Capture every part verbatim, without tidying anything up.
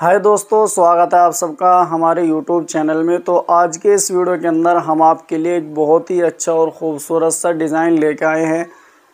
हाय दोस्तों, स्वागत है आप सबका हमारे यूट्यूब चैनल में। तो आज के इस वीडियो के अंदर हम आपके लिए एक बहुत ही अच्छा और ख़ूबसूरत सा डिज़ाइन लेके आए हैं,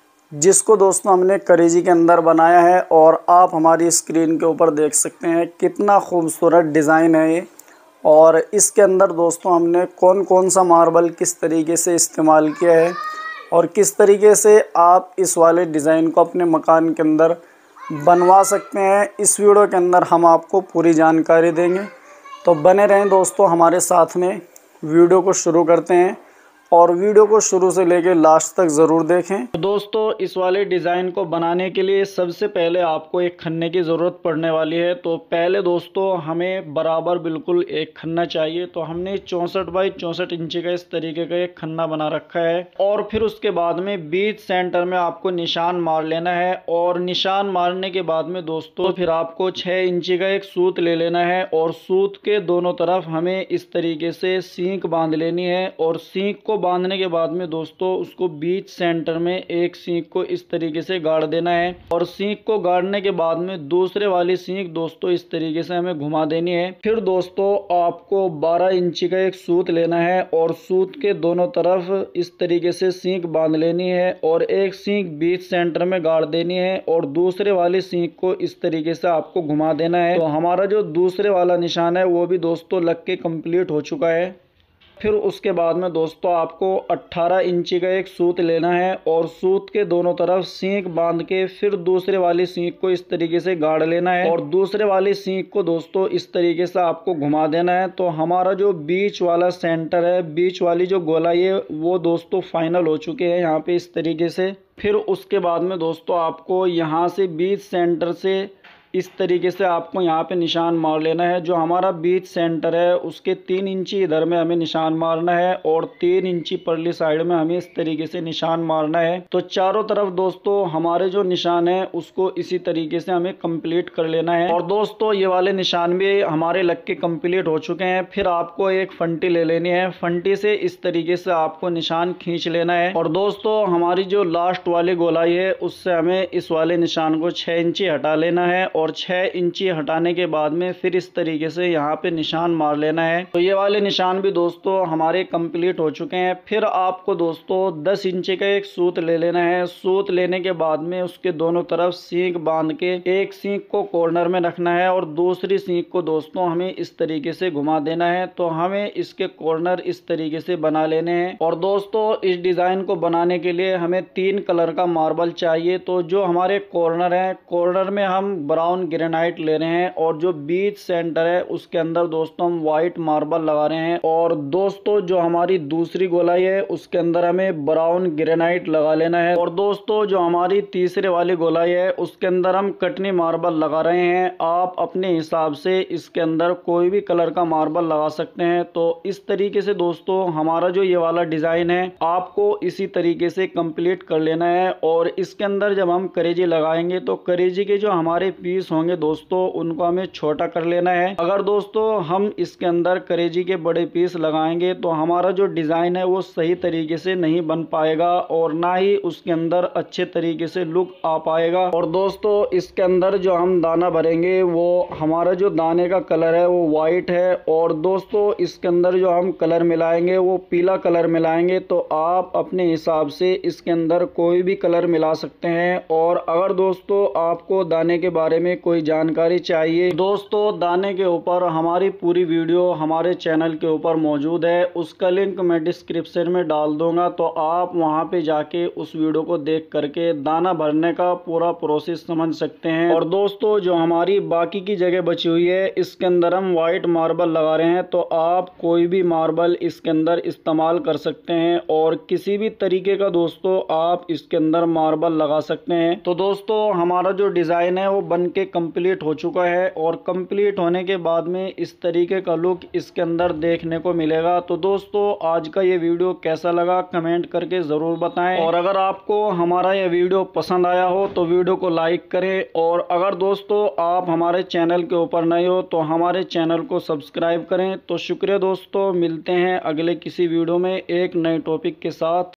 जिसको दोस्तों हमने करेजी के अंदर बनाया है। और आप हमारी स्क्रीन के ऊपर देख सकते हैं कितना खूबसूरत डिज़ाइन है ये। और इसके अंदर दोस्तों हमने कौन कौन सा मार्बल किस तरीके से इस्तेमाल किया है और किस तरीके से आप इस वाले डिज़ाइन को अपने मकान के अंदर बनवा सकते हैं, इस वीडियो के अंदर हम आपको पूरी जानकारी देंगे। तो बने रहें दोस्तों हमारे साथ में। वीडियो को शुरू करते हैं और वीडियो को शुरू से लेकर लास्ट तक ज़रूर देखें। तो दोस्तों इस वाले डिज़ाइन को बनाने के लिए सबसे पहले आपको एक खन्ने की ज़रूरत पड़ने वाली है। तो पहले दोस्तों हमें बराबर बिल्कुल एक खन्ना चाहिए। तो हमने चौंसठ बाई चौंसठ इंची का इस तरीके का एक खन्ना बना रखा है। और फिर उसके बाद में बीच सेंटर में आपको निशान मार लेना है। और निशान मारने के बाद में दोस्तों फिर आपको छः इंची का एक सूत ले लेना है। और सूत के दोनों तरफ हमें इस तरीके से सींक बांध लेनी है। और सींक को बांधने के बाद में दोस्तों उसको बीच सेंटर में एक सींक को इस तरीके से गाड़ देना है। और सींक को गाड़ने के बाद में दूसरे वाली सींक दोस्तों इस तरीके से हमें घुमा देनी है। फिर दोस्तों आपको बारह इंची का एक सूत लेना है और सूत के दोनों तरफ इस तरीके से सींक बांध लेनी है। और एक सींक बीच सेंटर में गाड़ देनी है और दूसरे वाली सींक को इस तरीके से आपको घुमा देना है। तो हमारा जो दूसरे वाला निशान है वो भी दोस्तों लग के कंप्लीट हो चुका है। फिर उसके बाद में दोस्तों आपको अट्ठारह इंची का एक सूत लेना है और सूत के दोनों तरफ सींक बांध के फिर दूसरे वाली सींक को इस तरीके से गाड़ लेना है। और दूसरे वाली सींक को दोस्तों इस तरीके से आपको घुमा देना है। तो हमारा जो बीच वाला सेंटर है, बीच वाली जो गोलाई है वो दोस्तों फाइनल हो चुके हैं यहाँ पे इस तरीके से। फिर उसके बाद में दोस्तों आपको यहाँ से बीच सेंटर से इस तरीके से आपको यहाँ पे निशान मार लेना है। जो हमारा बीच सेंटर है उसके तीन इंची इधर में हमें निशान मारना है और तीन इंची परली साइड में हमें इस तरीके से निशान मारना है। तो चारों तरफ दोस्तों हमारे जो निशान है उसको इसी तरीके से हमें कंप्लीट कर लेना है। और दोस्तों ये वाले निशान भी हमारे लग के कंप्लीट हो चुके हैं। फिर आपको एक फंटी ले लेनी है। फंटी से इस तरीके से आपको निशान खींच लेना है। और दोस्तों हमारी जो लास्ट वाली गोलाई है उससे हमें इस वाले निशान को छः इंची हटा लेना है। और छः इंची हटाने के बाद में फिर इस तरीके से यहाँ पे निशान मार लेना है। तो ये वाले निशान भी दोस्तों हमारे कंप्लीट हो चुके हैं। फिर आपको दोस्तों दस इंची का एक सूत ले लेना है। सूत लेने के बाद में उसके दोनों तरफ सींक बांध के एक सींक को कॉर्नर में रखना है और दूसरी सींक को दोस्तों हमें इस तरीके से घुमा देना है। तो हमें इसके कॉर्नर इस तरीके से बना लेने हैं। और दोस्तों इस डिजाइन को बनाने के लिए हमें तीन कलर का मार्बल चाहिए। तो जो हमारे कॉर्नर है, कॉर्नर में हम ब्राउन ग्रेनाइट ले रहे हैं और जो बीच सेंटर है उसके अंदर दोस्तों हम व्हाइट मार्बल लगा रहे हैं। और दोस्तों जो हमारी दूसरी गोलाई है उसके अंदर हमें ब्राउन ग्रेनाइट लगा लेना है। और दोस्तों जो हमारी तीसरे वाली गोलाई है उसके अंदर हम कटनी मार्बल लगा रहे हैं। आप अपने हिसाब से इसके अंदर कोई भी कलर का मार्बल लगा सकते हैं। तो इस तरीके से दोस्तों हमारा जो ये वाला डिजाइन है आपको इसी तरीके से कंप्लीट कर लेना है। और इसके अंदर जब हम करेजी लगाएंगे तो करेजी के जो हमारे पीस होंगे दोस्तों उनको हमें छोटा कर लेना है। अगर दोस्तों हम इसके अंदर करेजी के बड़े पीस लगाएंगे तो हमारा जो डिजाइन है वो सही तरीके से नहीं बन पाएगा और ना ही उसके अंदर अच्छे तरीके से लुक आ पाएगा। और दोस्तों इसके अंदर जो हम दाना भरेंगे वो हमारा जो दाने का कलर है वो व्हाइट है। और दोस्तों इसके अंदर जो हम कलर मिलाएंगे वो पीला कलर मिलाएंगे। तो आप अपने हिसाब से इसके अंदर कोई भी कलर मिला सकते हैं। और अगर दोस्तों आपको दाने के बारे में कोई जानकारी चाहिए दोस्तों दाने के ऊपर हमारी पूरी वीडियो हमारे चैनल के ऊपर मौजूद है, उसका लिंक मैं डिस्क्रिप्शन में डाल दूंगा। तो आप वहां पे जाके उस वीडियो को देख करके दाना भरने का पूरा प्रोसेस समझ सकते हैं। और दोस्तों जो हमारी बाकी की जगह बची हुई है इसके अंदर हम व्हाइट मार्बल लगा रहे हैं। तो आप कोई भी मार्बल इसके अंदर इस्तेमाल कर सकते हैं और किसी भी तरीके का दोस्तों आप इसके अंदर मार्बल लगा सकते हैं। तो दोस्तों हमारा जो डिजाइन है वो बन के कंप्लीट हो चुका है। और कंप्लीट होने के बाद में इस तरीके का लुक इसके अंदर देखने को मिलेगा। तो दोस्तों आज का ये वीडियो कैसा लगा कमेंट करके ज़रूर बताएं। और अगर आपको हमारा ये वीडियो पसंद आया हो तो वीडियो को लाइक करें। और अगर दोस्तों आप हमारे चैनल के ऊपर नए हो तो हमारे चैनल को सब्सक्राइब करें। तो शुक्रिया दोस्तों, मिलते हैं अगले किसी वीडियो में एक नए टॉपिक के साथ।